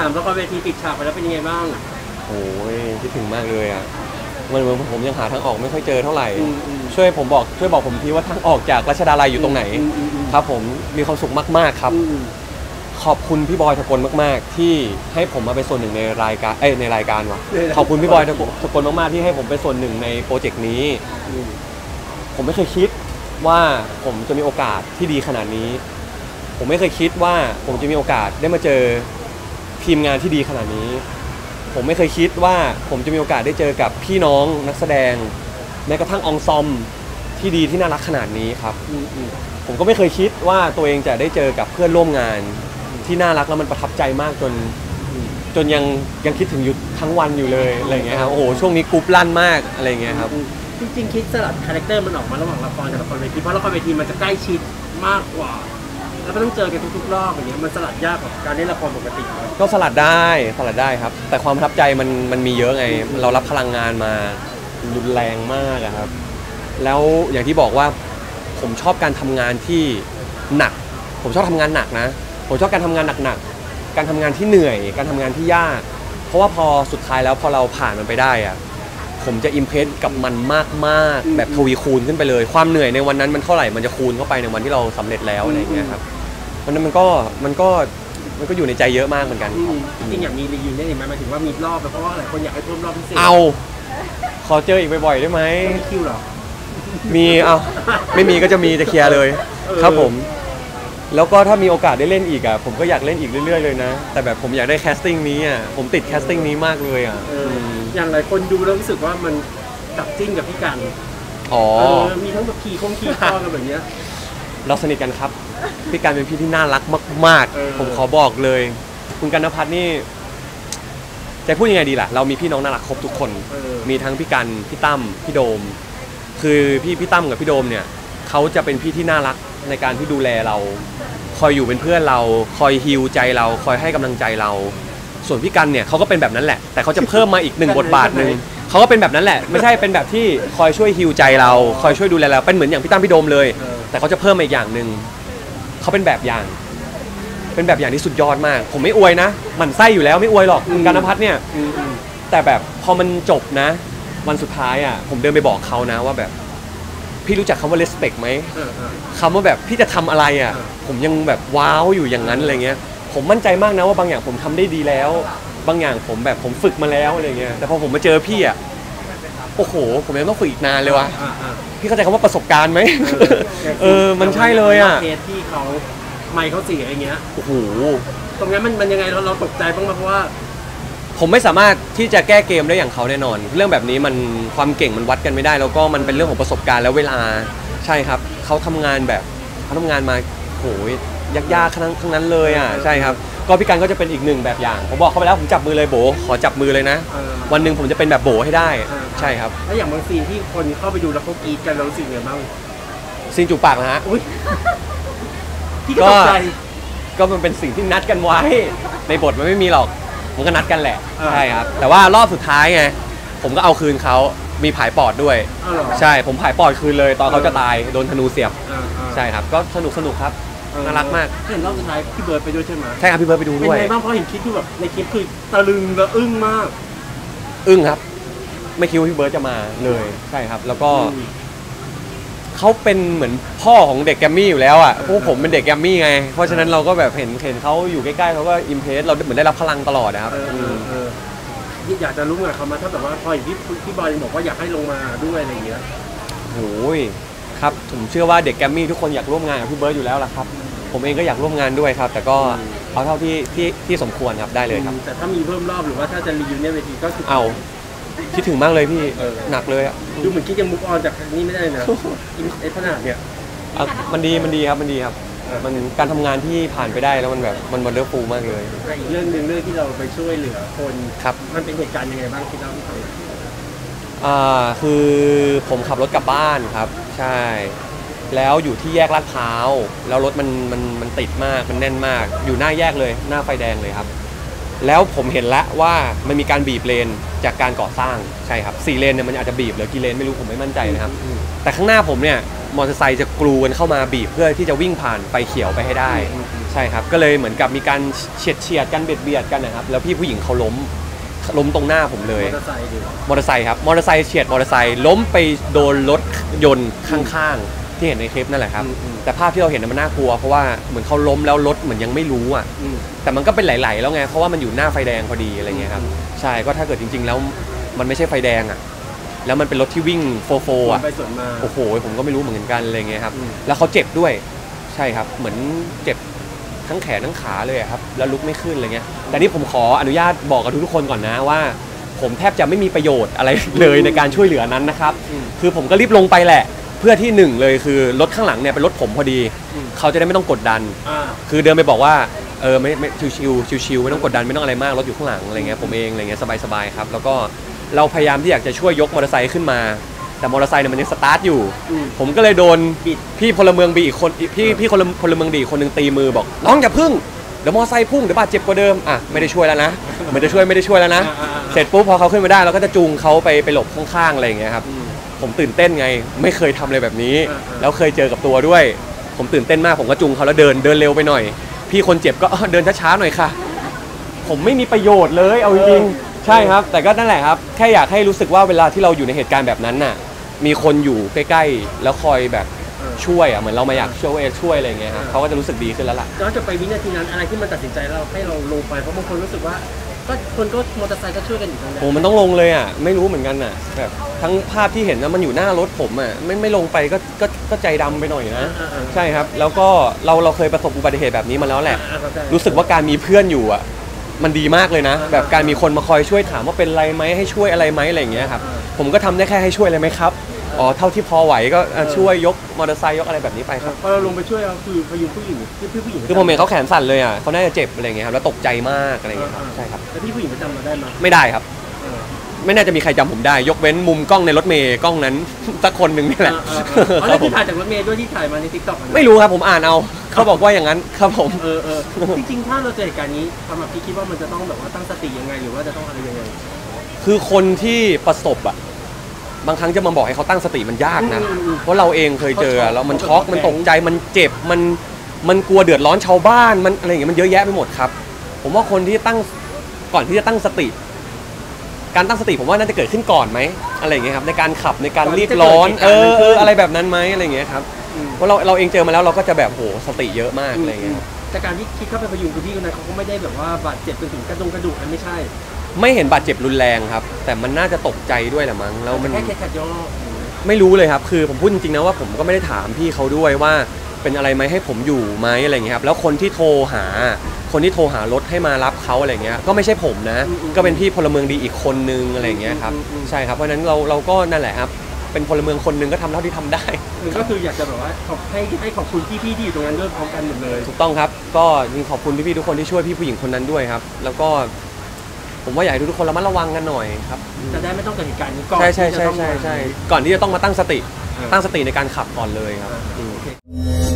ามละครเวทีปิดฉากไปแล้วเป็นยังไงบ้างโอ้ยคิดถึงมากเลยอ่ะมันเหมือนผมยังหาทางออกไม่ค่อยเจอเท่าไหร่ช่วยบอกผมทีว่าทางออกจากรัชดาลัยอยู่ตรงไหนครับผมมีความสุขมากๆครับขอบคุณพี่บอยทะกลมากๆที่ให้ผมมาเป็นส่วนหนึ่งในรายการในรายการว่ะขอบคุณพี่บอยทะกลมากๆที่ให้ผมเป็นส่วนหนึ่งในโปรเจกต์นี้ผมไม่เคยคิดว่าผมจะมีโอกาสที่ดีขนาดนี้ผมไม่เคยคิดว่าผมจะมีโอกาสได้มาเจอทีมงานที่ดีขนาดนี้ผมไม่เคยคิดว่าผมจะมีโอกาสได้เจอกับพี่น้องนักแสดงแม้กระทั่งองซอมที่ดีที่น่ารักขนาดนี้ครับผมก็ไม่เคยคิดว่าตัวเองจะได้เจอกับเพื่อนร่วมงานที่น่ารักแล้วมันประทับใจมากจนยังคิดถึงอยู่ทั้งวันอยู่เลยอะไรเงี้ยครับโอ้โหช่วงนี้กรุ๊ปลั่นมากอะไรเงี้ยครับจริงๆคิดสลัดคาแรคเตอร์มันออกมาระหว่างละครกับละครเวทีเพราะละครเวทีมันจะใกล้ชิดมากกว่าแล้วก็ต้องเจอกันทุกๆรอบอย่างเงี้ยมันสลัดยากกว่าการเล่นละครปกติก็สลัดได้ครับแต่ความประทับใจมันมีเยอะไงเรารับพลังงานมารุนแรงมากครับแล้วอย่างที่บอกว่าผมชอบการทำงานที่หนักผมชอบทำงานหนักนะผมชอบการทำงานหนักๆการทำงานที่เหนื่อยการทำงานที่ยากเพราะว่าพอสุดท้ายแล้วพอเราผ่านมันไปได้อะผมจะอิมเพรสกับมันมากๆแบบทวีคูณขึ้นไปเลยความเหนื่อยในวันนั้นมันเท่าไหร่มันจะคูณเข้าไปในวันที่เราสำเร็จแล้วอะไรอย่างเงี้ยครับมันก็อยู่ในใจเยอะมากเหมือนกันจริงๆอย่างมีรีวิวได้ไหมหมายถึงว่ามีรอบเพราะว่าหลายคนอยากให้เพิ่มรอบพิเศษเอาขอเจออีกบ่อยๆได้ไหมมีคิวหรอมีไม่มีก็จะมีจะเคลียร์เลยครับผมแล้วก็ถ้ามีโอกาสได้เล่นอีกอ่ะผมก็อยากเล่นอีกเรื่อยๆเลยนะแต่แบบผมอยากได้แคสติ้งนี้อ่ะผมติดแคสติ้งนี้มากเลยอ่ะอย่างหลายคนดูแล้วรู้สึกว่ามันจับจิ้นกับพี่กันมีทั้งแบบขี่คอกันแบบเนี้ยเราสนิทกันครับพี่กันเป็นพี่ที่น่ารักมากๆผมขอบอกเลยคุณกันณภัทรนี่จะพูดยังไงดีล่ะเรามีพี่น้องน่ารักครบทุกคนมีทั้งพี่กันพี่ตั้มพี่โดมคือพี่ตั้มกับพี่โดมเนี่ยเขาจะเป็นพี่ที่น่ารักในการที่ดูแลเราคอยอยู่เป็นเพื่อนเราคอยฮีลใจเราคอยให้กำลังใจเราส่วนพี่กันเนี่ยเขาก็เป็นแบบนั้นแหละแต่เขาจะเพิ่มมาอีก1 บทบาทนึงเขาก็เป็นแบบนั้นแหละไม่ใช่เป็นแบบที่คอยช่วยฮีลใจเราคอยช่วยดูแลเราเป็นเหมือนอย่างพี่ตั้มพี่โดมเลยแต่เขาจะเพิ่มมาอีกอย่างนึงเขาเป็นแบบอย่างที่สุดยอดมากผมไม่อวยนะมันไส้อยู่แล้วไม่อวยหรอกคุณกันณภัทรเนี่ยแต่แบบพอมันจบนะวันสุดท้ายอ่ะผมเดินไปบอกเขานะว่าแบบพี่รู้จักคำว่า respect ไหมคำว่าแบบพี่จะทำอะไรอ่ะผมยังแบบว้าวอยู่อย่างนั้นอะไรเงี้ยผมมั่นใจมากนะว่าบางอย่างผมทำได้ดีแล้วบางอย่างผมฝึกมาแล้วอะไรเงี้ยแต่พอผมมาเจอพี่อ่ะโอ้โหผมยังต้องฝึกอีกนานเลยวะพี่เข้าใจคำว่าประสบการณ์ไหมมันใช่เลยอ่ะเคสที่เขาไม่เขาเสียอย่างเงี้ยโอ้โหตรงนี้มันยังไงเราตกใจบ้างไหมเพราะว่าผมไม่สามารถที่จะแก้เกมได้อย่างเขาแน่นอนเรื่องแบบนี้มันความเก่งมันวัดกันไม่ได้แล้วก็มันเป็นเรื่องของประสบการณ์และเวลาใช่ครับเขาทำงานมาโหยากๆทั้งนั้นเลยอ่ะใช่ครับก็พี่กันก็จะเป็นอีกหนึ่งแบบอย่างผมบอกเขาไปแล้วผมจับมือเลยโบขอจับมือเลยนะวันหนึ่งผมจะเป็นแบบโบให้ได้ใช่ครับแล้วอย่างบางซีนที่คนเข้าไปดูแล้วเขากรี๊ดกันเรารู้สึกยังไงบ้างซีนจูบปากนะฮะพี่ก็ตกใจก็มันเป็นสิ่งที่นัดกันไว้ในบทมันไม่มีหรอกมันก็นัดกันแหละใช่ครับแต่ว่ารอบสุดท้ายไงผมก็เอาคืนเขามีผายปอดด้วยใช่ผมผายปอดคืนเลยตอนเขาจะตายโดนธนูเสียบใช่ครับก็สนุกครับน่ารักมากเห็นรอบสุดท้ายพี่เบิร์ดไปด้วยใช่ไหมใช่ครับพี่เบิร์ดไปดูด้วยเป็นไงบ้างเพราะเห็นคลิปคือแบบในคลิปคือตะลึงและอึ้งมากครับไม่คิดว่าพี่เบิร์ดจะมาเลยใช่ครับแล้วก็เขาเป็นเหมือนพ่อของเด็กแกรมมี่อยู่แล้วอ่ะพวกผมเป็นเด็กแกรมมี่ไงเพราะฉะนั้นเราก็แบบเห็นเขาอยู่ใกล้ๆเขาก็อิมเพรสเราเหมือนได้รับพลังตลอดนะครับอยากจะรู้ไงเขามาถ้าแบบว่าพออย่างพี่บอยบอกว่าอยากให้ลงมาด้วยอะไรอย่างเงี้ยโอ้ยครับผมเชื่อว่าเด็กแกรมมี่ทุกคนอยากร่วมงานกับพี่เบิร์ดอยู่แล้วล่ะครับผมเองก็อยากร่วมงานด้วยครับแต่ก็เอาเท่าที่สมควรครับได้เลยครับแต่ถ้ามีเพิ่มรอบหรือว่าถ้าจะรีวิวเนี่ยเวทีก็คือเอาคิดถึงมากเลยพี่หนักเลยอ่ะดูเหมือนคิดยังมุกออนจากนี้ไม่ได้นะไอ้ขนาดเนี่ยมันดีครับมันการทำงานที่ผ่านไปได้แล้วมันแบบมันวันเดอร์ฟูลมากเลยอีกเรื่องนึงที่เราไปช่วยเหลือคนครับมันเป็นเหตุการณ์ยังไงบ้างที่เราที่ทำคือผมขับรถกลับบ้านครับใช่แล้วอยู่ที่แยกลาดพร้าวแล้วรถมันติดมากมันแน่นมากอยู่หน้าแยกเลยหน้าไฟแดงเลยครับแล้วผมเห็นแล้วว่ามันมีการบีบเลนจากการก่อสร้างใช่ครับ4 เลนเนี่ยมันอาจจะบีบหรือกี่เลนไม่รู้ผมไม่มั่นใจนะครับแต่ข้างหน้าผมเนี่ยมอเตอร์ไซค์จะกรูกันเข้ามาบีบเพื่อที่จะวิ่งผ่านไฟเขียวไปให้ได้ใช่ครับก็เลยเหมือนกับมีการเฉียดกันเบียดกันนะครับแล้วพี่ผู้หญิงเขาล้มตรงหน้าผมเลยมอเตอร์ไซค์ครับมอเตอร์ไซค์เฉียดมอเตอร์ไซค์ล้มไปโดนรถยนต์ข้างๆที่เห็นในคลิปนั่นแหละครับแต่ภาพที่เราเห็นมันน่ากลัวเพราะว่าเหมือนเขาล้มแล้วรถเหมือนยังไม่รู้อ่ะแต่มันก็เป็นไหลๆแล้วไงเพราะว่ามันอยู่หน้าไฟแดงพอดีอะไรเงี้ยครับใช่ก็ถ้าเกิดจริงๆแล้วมันไม่ใช่ไฟแดงอ่ะแล้วมันเป็นรถที่วิ่งโฟอ่ะโอ้โหผมก็ไม่รู้เหมือนกันอะไรเงี้ยครับแล้วเขาเจ็บด้วยใช่ครับเหมือนเจ็บทั้งแขนทั้งขาเลยครับแล้วลุกไม่ขึ้นอะไรเงี้ยแต่นี่ผมขออนุญาตบอกกับทุกคนก่อนนะว่าผมแทบจะไม่มีประโยชน์อะไรเลยในการช่วยเหลือนั้นนะครับคือผมก็รีบลงไปแหละเพื่อที่หนึ่งเลยคือรถข้างหลังเนี่ยเป็นรถผมพอดีเขาจะได้ไม่ต้องกดดันคือเดินไปบอกว่าไม่ชิวไม่ต้องกดดันไม่ต้องอะไรมากรถอยู่ข้างหลังอะไรเงี้ยผมเองอะไรเงี้ยสบายๆครับแล้วก็เราพยายามที่อยากจะช่วยยกมอเตอร์ไซค์ขึ้นมาแต่มอเตอร์ไซค์เนี่ยมันยังสตาร์ทอยู่ผมก็เลยโดนพี่พลเมืองดีอีกคนพี่พลเมืองดีคนนึงตีมือบอกน้องอย่าพึ่งเดี๋ยวมอเตอร์ไซค์พุ่งเดี๋ยวบาดเจ็บกว่าเดิมอ่ะไม่ได้ช่วยแล้วนะไม่ได้ช่วยแล้วนะเสร็จปุ๊บพอเขาขึ้นมาได้เราก็จะจูงเขาไปหลบข้างๆอะไรอย่างเงี้ยครับผมตื่นเต้นไงไม่เคยทำอะไรแบบนี้แล้วเคยเจอกับตัวด้วยผมตื่นเต้นมากผมก็จูงเขาแล้วเดินเร็วไปหน่อยพี่คนเจ็บก็เดินช้าๆหน่อยค่ะผมไม่มีประโยชน์เลยเอาจริงๆใช่ครับแต่ก็นั่นแหละครับแค่อยากให้รู้สึกว่าเวลาที่เราอยู่ในเหตุการณ์แบบนั้นน่ะมีคนอยู่ใกล้ๆแล้วคอยแบบช่วยอ่ะเหมือนเรามาอยากช่วยอะไรอย่างเงี้ยครับเขาก็จะรู้สึกดีขึ้นแล้วล่ะย้อนกลับไปวินาทีนั้นอะไรที่มันตัดสินใจเราให้เราลงไปเพราะบางคนรู้สึกว่าก็คนก็มอเตอร์ไซค์ก็ช่วยกันอยู่ตรงนั้นโอ้มันต้องลงเลยอ่ะไม่รู้เหมือนกันอ่ะแบบทั้งภาพที่เห็นนะมันอยู่หน้ารถผมอ่ะไม่ลงไปก็ใจดำไปหน่อยนะใช่ครับแล้วก็เราเคยประสบอุบัติเหตุแบบนี้มาแล้วแหละรู้สึกว่าการมีเพื่อนอยู่อ่ะมันดีมากเลยนะแบบการมีคนมาคอยช่วยถามว่าเป็นไรไหมให้ช่วยอะไรไหมอะไรอย่างเงี้ยครับผมก็ทำได้แค่ให้ช่วยอะไรไหมครับอ๋อเท่าที่พอไหวก็ช่วยยกมอเตอร์ไซค์ยกอะไรแบบนี้ไปครับพอเราลงไปช่วยเราคือพยุงผู้หญิงคือผมเห็นเขาแขนสั่นเลยอ่ะเขาน่าจะเจ็บอะไรเงี้ยครับแล้วตกใจมากอะไรเงี้ยครับใช่ครับแล้วพี่ผู้หญิงจำเราได้ไหมไม่ได้ครับไม่น่าจะมีใครจำผมได้ยกเว้นมุมกล้องในรถเมย์กล้องนั้นสักคนหนึ่งนี่แหละแล้วที่ถ่ายจากรถเมย์ด้วยที่ถ่ายมาใน TikTok ไม่รู้ครับผมอ่านเอาเขาบอกว่าอย่างนั้นครับผมจริงๆถ้าเราเจอเหตุการณ์นี้สำหรับพี่คิดว่ามันจะต้องแบบว่าตั้งสติยังไงหรือว่าจะต้องอะไรยังไงคือคนที่ประสบอ่ะบางครั้งจะมาบอกให้เขาตั้งสติมันยากนะเพราะเราเองเคยเจอแล้วมันช็อกมันตกใจมันเจ็บมันกลัวเดือดร้อนชาวบ้านมันอะไรอย่างเงี้ยมันเยอะแยะไปหมดครับผมว่าคนที่ก่อนที่จะตั้งสติการตั้งสติผมว่าน่าจะเกิดขึ้นก่อนไหมอะไรอย่างเงี้ยครับในการขับในการรีบร้อนอะไรแบบนั้นไหมอะไรอย่างเงี้ยครับเพราะเราเองเจอมาแล้วเราก็จะแบบโหสติเยอะมากอะไรอย่างเงี้ยแต่การที่คิดเข้าไปพยุงคือพี่คนนั้นเขาก็ไม่ได้แบบว่าบาดเจ็บจนถึงกระดูกไม่ใช่ไม่เห็นบาดเจ็บรุนแรงครับแต่มันน่าจะตกใจด้วยแหละมั้งแล้วมันแค่ขัดย่อไม่รู้เลยครับคือผมพูดจริงๆนะว่าผมก็ไม่ได้ถามพี่เขาด้วยว่าเป็นอะไรไหมให้ผมอยู่ไหมอะไรอย่างเงี้ยครับแล้วคนที่โทรหารถให้มารับเขาอะไรเงี้ยก็ไม่ใช่ผมนะก็เป็นพี่พลเมืองดีอีกคนนึงอะไรอย่างเงี้ยครับใช่ครับเพราะฉะนั้นเราก็นั่นแหละครับเป็นพลเมืองคนนึงก็ทำเท่าที่ทำได้ก็คืออยากจะแบบว่าให้ขอบคุณพี่ที่อยู่ตรงนั้นด้วยพร้อมกันหมดเลยถูกต้องครับก็ยิ่งขอบคุณพี่ๆทุกคนที่ช่วยพี่ผู้หญิงคนนั้นด้วยครับแล้วก็ผมว่าอยากให้ทุกคนระมัดระวังกันหน่อยครับจะได้ไม่ต้องเกิดเหตุการณ์นี้ก่อนใช่ก่อนที่จะต้องมาตั้งสติในการขับก่อนเลยครับ